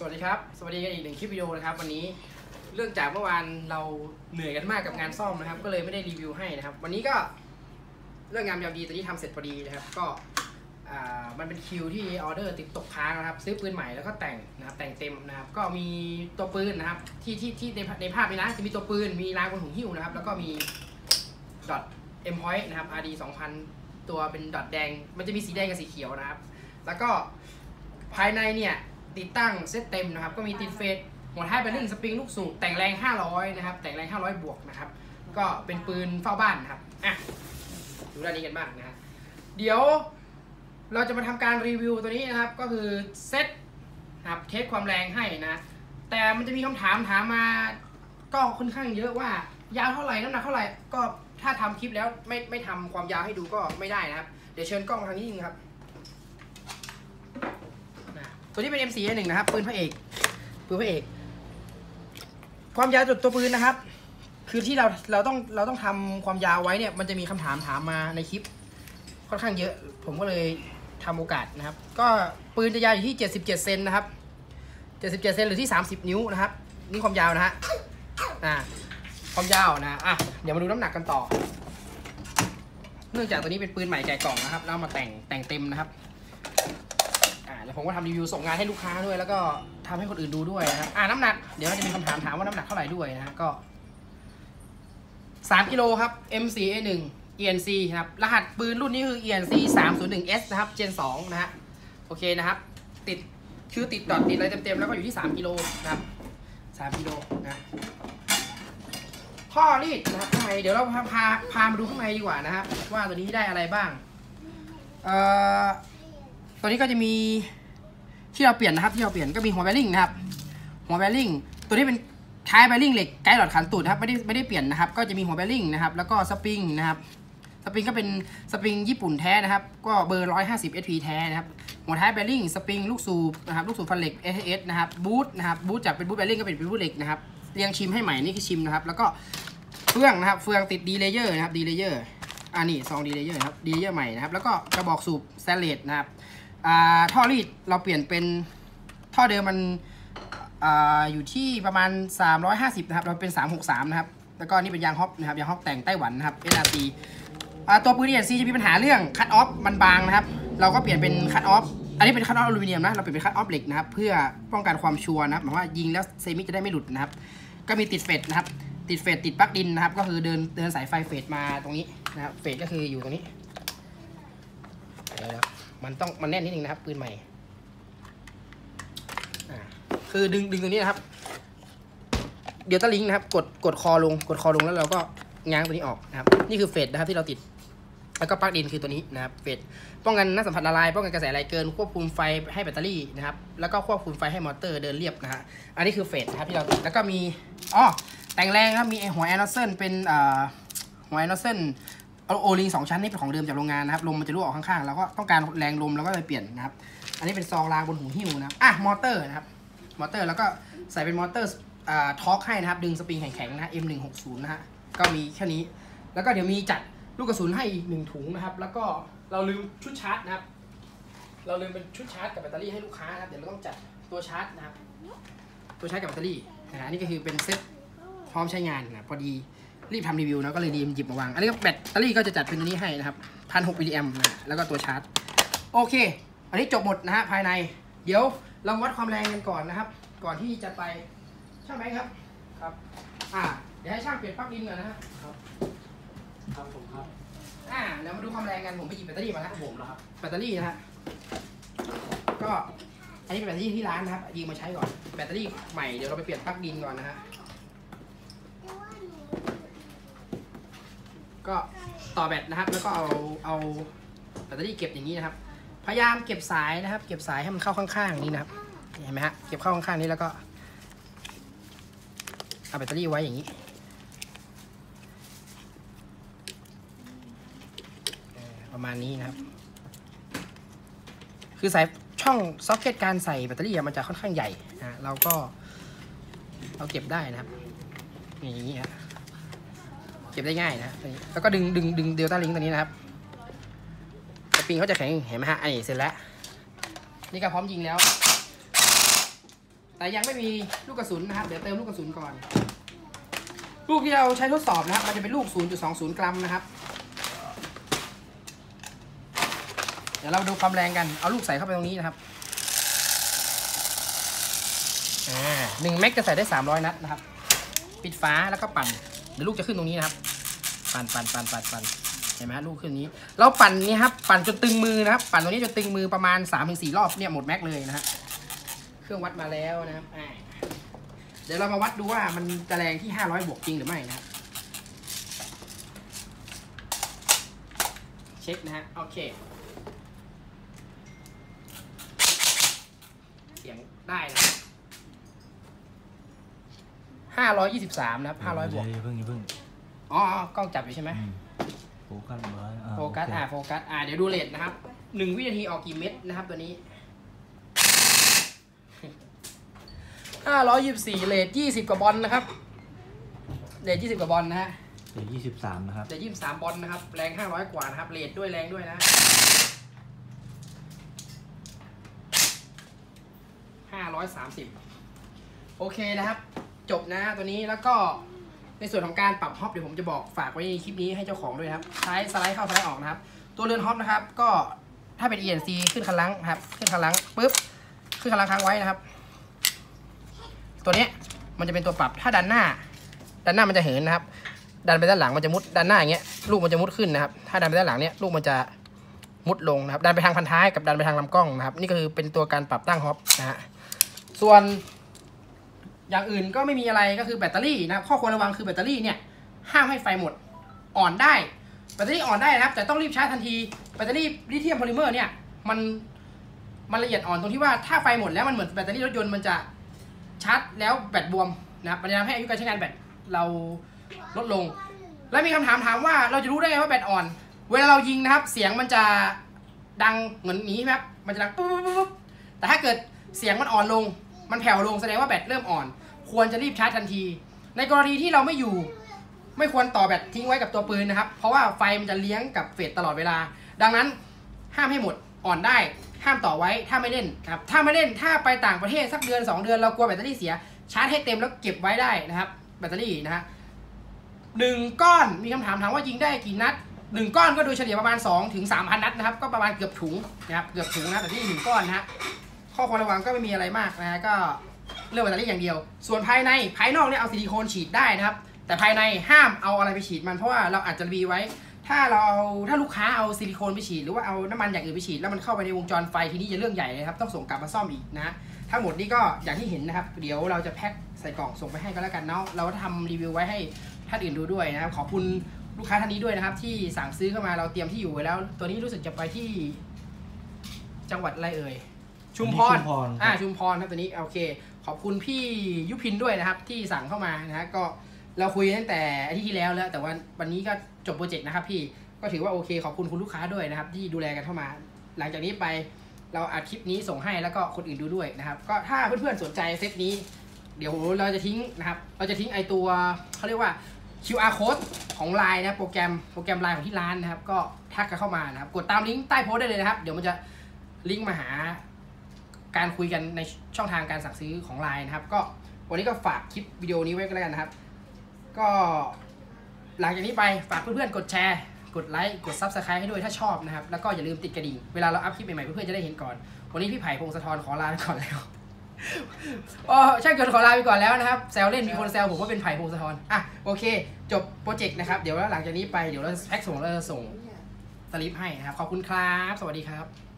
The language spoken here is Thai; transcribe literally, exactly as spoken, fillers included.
สวัสดีครับสวัสดีกันอีกหนึ่งคลิปวิดีโอนะครับวันนี้เรื่องจากเมื่อวานเราเหนื่อยกันมากกับงานซ่อมนะครับก็เลยไม่ได้รีวิวให้นะครับวันนี้ก็เรื่องงานยามดีตอนนี้ทำเสร็จพอดีนะครับก็มันเป็นคิวที่ออเดอร์ติดตกค้างนะครับซื้อปืนใหม่แล้วก็แต่งนะครับแต่งเต็มนะครับก็มีตัวปืนนะครับที่ที่ที่ในในภาพนี้นะจะมีตัวปืนมีรางบนหูหิ้วนะครับแล้วก็มีดอทเอ็มพอยต์นะครับ อาร์ ดี สองพัน ตัวเป็นดอทแดงมันจะมีสีแดงกับสีเขียวนะครับแล้วก็ภายในเนี่ยติดตั้งเซตเต็มนะครับก็มีติดเฟสหัวท้ายแบริ่งสปริงลูกสูบแต่งแรงห้าร้อยนะครับแต่งแรงห้าร้อยบวกนะครับก็เป็นปืนเฝ้าบ้านนะครับอ่ะดูด้านนี้กันบ้างนะฮะเดี๋ยวเราจะมาทำการรีวิวตัวนี้นะครับก็คือเซตนะครับเทสความแรงให้นะแต่มันจะมีคำถามถามมาก็ค่อนข้างเยอะว่ายาวเท่าไหร่น้ำหนักเท่าไหร่ก็ถ้าทำคลิปแล้วไม่ไม่ทำความยาวให้ดูก็ไม่ได้นะครับเดี๋ยวเชิญกล้องทางนี้นึงครับตัวนี้เป็น เอ็ม โฟร์ เอ หนึ่ง นะครับปืนพระเอกปืนพระเอกความยาวจุดตัวปืนนะครับคือที่เราเราต้องเราต้องทำความยาวไว้เนี่ยมันจะมีคำถามถามมาในคลิปค่อนข้างเยอะผมก็เลยทำโอกาสนะครับก็ปืนจะยาวอยู่ที่เจ็ดสิบเจ็ดเซนนะครับเจ็ดสิบเจ็ดเซนหรือที่สามสิบนิ้วนะครับนี่ความยาวนะฮะอ่าความยาวนะอ่ะเดี๋ยวมาดูน้ำหนักกันต่อเนื่องจากตัวนี้เป็นปืนใหม่แกะกล่องนะครับแล้วมาแต่งแต่งเต็มนะครับแล้วผมก็ทำรีวิวส่งงานให้ลูกค้าด้วยแล้วก็ทำให้คนอื่นดูด้วยนะครับอ่าน้ำหนักเดี๋ยวจะมีคำถามถามว่าน้ำหนักเท่าไหร่ด้วยนะก็สามกิโลครับ เอ็ม โฟร์ เอ หนึ่ง อี เอ็น ซี ครับรหัสปืนรุ่นนี้คือ อี เอ็น ซี สามศูนย์หนึ่ง เอส นะครับ เจน สองนะฮะโอเคนะครับติดคือติดดอทติดอะไรเต็มๆแล้วก็อยู่ที่สามกิโลนะครับสามกิโลนะท่อรีดนะครับข้างในเดี๋ยวเราพาพาพามาดูข้างในดีกว่านะครับว่าตัวนี้ได้อะไรบ้างเอ่อตัวนี้ก็จะมีที่เราเปลี่ยนนะครับที่เราเปลี่ยนก็มีหัวแบริ่งนะครับหัวแบริ่งตัวนี้เป็นท้ายแบริ่งเหล็กไกด์หลอดขันตูดครับไม่ได้ไม่ได้เปลี่ยนนะครับก็จะมีหัวแบริ่งนะครับแล้วก็สปริงนะครับสปริงก็เป็นสปริงญี่ปุ่นแท้นะครับก็เบอร์หนึ่งร้อยห้าสิบ เอส พี แท้นะครับหัวท้ายแบริ่งสปริงลูกสูบนะครับลูกสูบฟันเหล็ก เอส เอส นะครับบูทนะครับบูทจากเป็นบูทแบริ่งก็เป็นเป็นบูทเหล็กนะครับเรียงชิมให้ใหม่นี่คือชิมนะครับแล้วก็เฟืองนะครับเฟืองติดดีเลเยอร์นะครับดีเลเยอร์อ่านี่ซองดีเลเยอร์ครับดีเลเยอร์ใหม่นะครับแล้วก็กระบอกสูบสแตนเลสนะครับท่อรีดเราเปลี่ยนเป็นท่อเดิมมัน อ, อยู่ที่ประมาณสามร้อยห้าสิบนะครับเราเป็นสามหกสามนะครับแล้วก็นี่เป็นยางฮอปนะครับยางฮอปแต่งไต้หวันนะครับ เอส อาร์ ซี ตัวปืน เอ็น ซี จะมีปัญหาเรื่องคัตออฟมันบางนะครับเราก็เปลี่ยนเป็นคัตออฟอันนี้เป็นคัตออฟอลูมิเนียมนะเราเปลี่ยนเป็นคัตออฟเหล็กนะครับเพื่อป้องกันความชัวร์นะครับหมายว่ายิงแล้วเซมิจะได้ไม่หลุดนะครับก็มีติดเฟสนะครับติดเฟสติดปลั๊กดินนะครับก็คือเดินเดินสายไฟเฟสมาตรงนี้นะครับเฟสก็คืออยู่ตรงนี้มันต้องมันแน่นนิดนึงนะครับปืนใหม่คือดึงดึงตรงนี้นะครับเดี๋ยวตะลิงนะครับกดกดคอลงกดคอลงแล้วเราก็ง้างตัวนี้ออกนะครับนี่คือเฟสนะครับที่เราติดแล้วก็ปลั๊กดินคือตัวนี้นะครับเฟสป้องกันน้ำสัมผัสละลายป้องกันกระแสไหลเกินควบคุมไฟให้แบตเตอรี่นะครับแล้วก็ควบคุมไฟให้มอเตอร์เดินเรียบนะฮะอันนี้คือเฟสนะครับที่เราติดแล้วก็มีอ๋อแต่งแรงครับมีหัวแอนนอสเซนเป็นอ่าหัวแอนนอสเซนโอลิงสองชั้นนี่เป็นของเดิมจากโรงงานนะครับลมมันจะรั่วออกข้างๆแล้วก็ต้องการแรงลมแล้วก็เลยเปลี่ยนนะครับอันนี้เป็นซองรางบนหูหิ้วนะครับอ่ะมอเตอร์นะครับมอเตอร์แล้วก็ใส่เป็นมอเตอร์อ่าทอร์กให้นะครับดึงสปริงแข็งๆนะฮะ เอ็ม หนึ่งหกศูนย์ นะฮะก็มีแค่นี้แล้วก็เดี๋ยวมีจัดลูกกระสุนให้อีกหนึ่งถุงนะครับแล้วก็เราลืมชุดชาร์จนะครับเราลืมเป็นชุดชาร์จกับแบตเตอรี่ให้ลูกค้านะครับเดี๋ยวเราต้องจัดตัวชาร์จนะครับตัวชาร์จกับแบตเตอรี่นะนี่ก็คือเป็นเซ็ตพร้อมใช้งานนะพอดีรีบทำรีวิวนะก็เลยรีบหยิบมาวางอันนี้ก็แบตเตอรี่ก็จะจัดเป็นตัวนี้ให้นะครับพันหกมิลลิแอมป์นะแล้วก็ตัวชาร์จโอเคอันนี้จบหมดนะฮะภายในเดี๋ยวเราวัดความแรงกันก่อนนะครับก่อนที่จะไปช่างไหมครับครับอ่าเดี๋ยวให้ช่างเปลี่ยนปลั๊กดินก่อนนะฮะครับครับผมครับอ่าเดี๋ยวมาดูความแรงกันผมไปหยิบแบตเตอรี่มาแล้วผมแล้วครับแบตเตอรี่นะฮะก็อันนี้เป็นแบตเตอรี่ที่ร้านนะครับยิงมาใช้ก่อนแบตเตอรี่ใหม่เดี๋ยวเราไปเปลี่ยนปลั๊กดินก่อนนะฮะก็ต่อแบตนะครับแล้วก็เอาเอาแบตเตอรี่เก็บอย่างนี้นะครับพยายามเก็บสายนะครับเก็บสายให้มันเข้าข้างๆนี้นะครับเห็นไหมฮะเก็บเข้าข้างๆนี้แล้วก็เอาแบตเตอรี่ไว้อย่างนี้ประมาณนี้นะครับคือสายช่องซ็อกเก็ตการใส่แบตเตอรี่มันจะค่อนข้างใหญ่นะเราก็เราเก็บได้นะครับอย่างนี้ฮะเก็บได้ง่ายนะแล้วก็ดึงดึงดึงเดลต้าลิงก์ตัวนี้นะครับสปริงเขาจะแข็งเห็นไหมฮะไอ้เสร็จแล้วนี่ก็พร้อมยิงแล้วแต่ยังไม่มีลูกกระสุนนะครับเดี๋ยวเติมลูกกระสุนก่อนลูกที่เราใช้ทดสอบนะครับมันจะเป็นลูก ศูนย์จุดสองศูนย์ กรัมนะครับเดี๋ยวเราดูความแรงกันเอาลูกใส่เข้าไปตรงนี้นะครับอ่าหนึ่งแม็กจะใส่ได้สามร้อยนัดนะครับปิดฝาแล้วก็ปั่นเดี๋ยวลูกจะขึ้นตรงนี้นะครับปั่นปั่นปั่นปั่นปั่นเห็นไหมลูกขึ้นนี้เราปั่นนี่ครับปั่นจนตึงมือนะครับปั่นตรงนี้จนตึงมือประมาณ สามถึงสี่ รอบเนี่ยหมดแม็กเลยนะฮะเครื่องวัดมาแล้วนะครับเดี๋ยวเรามาวัดดูว่ามันจะแรงที่ห้าร้อยบวกจริงหรือไม่นะครับเช็คนะฮะโอเคเสียงได้นะห้าร้อยยี่สิบสามนะครับห้าร้อยบวกเพิ่งเพิ่งอ๋อกล้องจับอยู่ใช่ไหมโฟกัสโฟกัสอ่าโฟกัสอ่าเดี๋ยวดูเรทนะครับหนึ่งวินาทีออกกี่เม็ดนะครับตัวนี้ห้าร้อยยี่สิบสี่เรทยี่สิบกว่าบอลนะครับเรทยี่สิบกว่าบอลนะฮะเรทยี่สิบสามนะครับเรทยี่สิบสามบอลนะครับแรงห้าร้อยกว่านะครับเรทด้วยแรงด้วยนะห้าร้อยสามสิบโอเคนะครับจบนะตัวนี้แล้วก็ในส่วนของการปรับฮอปเดี๋ยวผมจะบอกฝากไว้ในคลิปนี้ให้เจ้าของด้วยครับใช้สไลด์เข้าสไลด์ออกนะครับตัวเรือนฮอปนะครับก็ถ้าเป็น อี เอ็น ซี ขึ้นคันลังครับขึ้นคันลังปุ๊บขึ้นคันลังค้างไว้นะครับตัวนี้มันจะเป็นตัวปรับถ้าดันหน้าดันหน้ามันจะเหินนะครับดันไปด้านหลังมันจะมุดดันหน้าอย่างเงี้ยลูกมันจะมุดขึ้นนะครับถ้าดันไปด้านหลังเนี้ยลูกมันจะมุดลงนะครับดันไปทางพันท้ายกับดันไปทางลำกล้องนะครับนี่ก็คือเป็นตัวการปรับตั้งฮอปนะฮะส่วนอย่างอื่นก็ไม่มีอะไรก็คือแบตเตอรี่นะครับข้อควรระวังคือแบตเตอรี่เนี่ยห้ามให้ไฟหมดอ่อนได้แบตเตอรี่อ่อนได้นะครับแต่ต้องรีบชาร์จทันทีแบตเตอรี่ลิเธียมโพลิเมอร์เนี่ยมันมันละเอียดอ่อนตรงที่ว่าถ้าไฟหมดแล้วมันเหมือนแบตเตอรี่รถยนต์มันจะชาร์จแล้วแบตบวมนะครับมันจะทำให้อายุการใช้งานแบตเราลดลงและมีคำถามถามว่าเราจะรู้ได้ไงว่าแบตอ่อนเวลาเรายิงนะครับเสียงมันจะดังเหมือนนี้ครับมันจะดังปุ๊บปุ๊บปุ๊บแต่ถ้าเกิดเสียงมันอ่อนลงมันแผ่วลงแสดงว่าแบตเริ่มอ่อนควรจะรีบชาร์จทันทีในกรณีที่เราไม่อยู่ไม่ควรต่อแบตทิ้งไว้กับตัวปืนนะครับเพราะว่าไฟมันจะเลี้ยงกับเฟสตลอดเวลาดังนั้นห้ามให้หมดอ่อนได้ห้ามต่อไว้ถ้าไม่เล่นครับถ้าไม่เล่นถ้าไปต่างประเทศสักเดือนสองเดือนเรากลัวแบตเตอรี่เสียชาร์จให้เต็มแล้วเก็บไว้ได้นะครับแบตเตอรี่นะฮะหนึ่งก้อนมีคำถามถามว่ายิงได้กี่นัดหนึ่งก้อนก็โดยเฉลี่ยประมาณสองถึงสามพันนัดนะครับก็ประมาณเกือบถุงนะครับเกือบถุงนะแต่ที่หนึ่งก้อนนะฮะข้อควรระวังก็ไม่มีอะไรมากนะก็เรื่องแบตเตอรี่อย่างเดียวส่วนภายในภายนอกเนี่ยเอาซิลิโคนฉีดได้นะครับแต่ภายในห้ามเอาอะไรไปฉีดมันเพราะว่าเราอาจจะรีไว้ถ้าเราถ้าลูกค้าเอาซิลิโคนไปฉีดหรือว่าเอาน้ำมันอย่างอื่นไปฉีดแล้วมันเข้าไปในวงจรไฟทีนี้จะเรื่องใหญ่เลยครับต้องส่งกลับมาซ่อมอีกนะทั้งหมดนี้ก็อย่างที่เห็นนะครับเดี๋ยวเราจะแพ็คใส่กล่องส่งไปให้ก็แล้วกันเนาะเราทำรีวิวไว้ให้ท่านอื่นดูด้วยนะครับขอบคุณลูกค้าท่านนี้ด้วยนะครับที่สั่งซื้อเข้ามาเราเตรียมที่อยู่ไว้แล้วตัวนี้รู้สึกจะไปที่จังหวัดอะไรเอ่ยชุมพรอ่าชุมพรครับตัวนี้โอเคขอบคุณพี่ยุพินด้วยนะครับที่สั่งเข้ามานะฮะก็เราคุยตั้งแต่อาทิตย์ที่แล้วแล้วแต่ว่าวันนี้ก็จบโปรเจกต์นะครับพี่ก็ถือว่าโอเคขอบคุณคุณลูกค้าด้วยนะครับที่ดูแลกันเข้ามาหลังจากนี้ไปเราอัดคลิปนี้ส่งให้แล้วก็คนอื่นดูด้วยนะครับก็ถ้าเพื่อนๆสนใจเซตนี้เดี๋ยวเราจะทิ้งนะครับเราจะทิ้งไอตัวเขาเรียกว่า คิว อาร์ code ของ ไลน์ นะโปรแกรมโปรแกรม ไลน์ ของที่ร้านนะครับก็ทักกันเข้ามานะครับกดตามลิงก์ใต้โพสต์ได้เลยนะครับเดี๋ยวมันจะลิงก์มาหาการคุยกันในช่องทางการสั่งซื้อของ ไลน์ นะครับก็วันนี้ก็ฝากคลิปวิดีโอนี้ไว้ก็แล้วกันนะครับก็หลังจากนี้ไปฝากเพื่อนๆกดแชร์กดไลค์กด ซับสไครบ์ ให้ด้วยถ้าชอบนะครับแล้วก็อย่าลืมติดกระดิ่งเวลาเราอัพคลิปใหม่ๆเพื่อนๆจะได้เห็นก่อนวันนี้พี่ไผ่พงศธรขอลาไปก่อนแล้วอ๋อใช่เกินขอลาไปก่อนแล้วนะครับแซวเล่นมีคนแซวผมว่าเป็นไผ่พงศธรอ่ะโอเคจบโปรเจกต์นะครับเดี๋ยวหลังจากนี้ไปเดี๋ยวเราแพ็คส่งเราจะส่งสลิปให้นะครับขอบคุณครับสวัสดีครับ